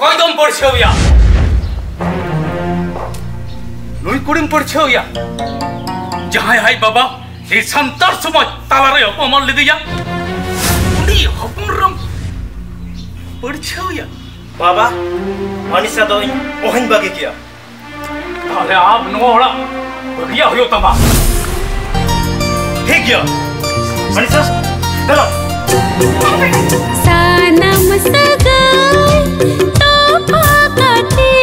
कोई दम पड़छेव या नुई कुड़ीम पड़छेव या जहां हाय बाबा ए संतार समाज तालारे अपमान लिदिया उनी हपुरम पड़छेव या बाबा मनीषा दो ओहन बागे किया ताले आप नोड़ा बगिया होयो तमा ठीक गया मनीषा चलो सानम सगाई तो पाकते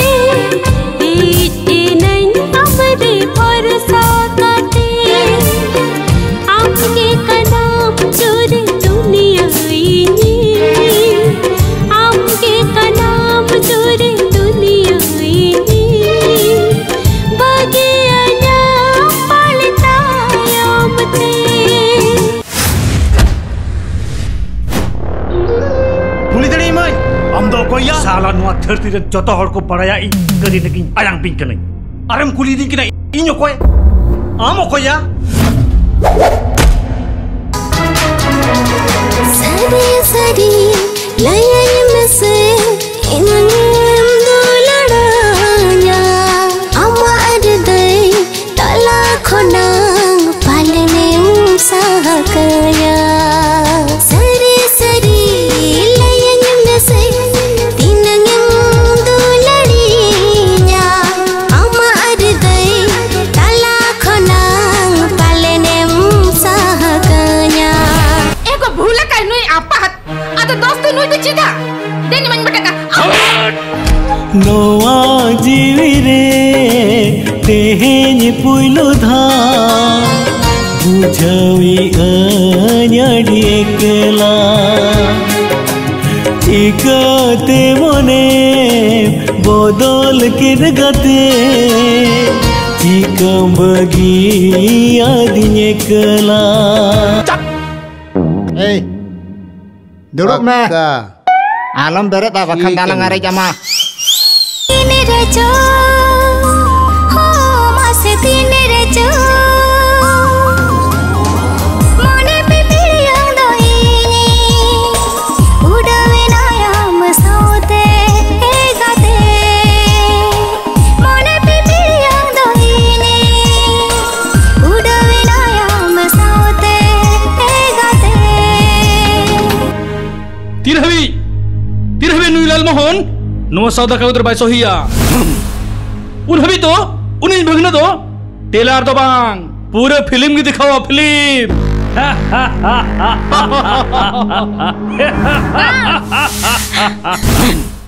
इटे नहीं हमरे भरोसा करते आपके कदम चोरी दुनिया इनी आपके कदम चोरी दुनिया इनी बगिया ना पलता यामते कोया साला नुआ धरती रे जतो हड़ को पड़ाया इ कदी नकी आयांग पिंक नहीं आरम कुली दी किना इño कोय आमो कोया सरी सरी लयन में से इनम दुलड़ाया अमर दे तला खोना पालने उसाह कया सरी सरी लयन में से नोआ जीविरे तेहेन पुइलो धा बुझावी अन्याडी एकला इकते मने बदल किर गते चिकम बगी आदिन एकला duduk meh alam beret apa kan dalang hari jama ini rejo ho masih ini rejo mone pipi yang do ini udah winaya mesaute egate mone pipi yang do ini udah winaya mesaute egate Tirhabi Nuilal Mohon नो सौदा का उधर बाइसो हिया उन्हें तो उन्हीं भगना तो Taylor तो बांग पूरे फिल्म की दिखाओ फिल्म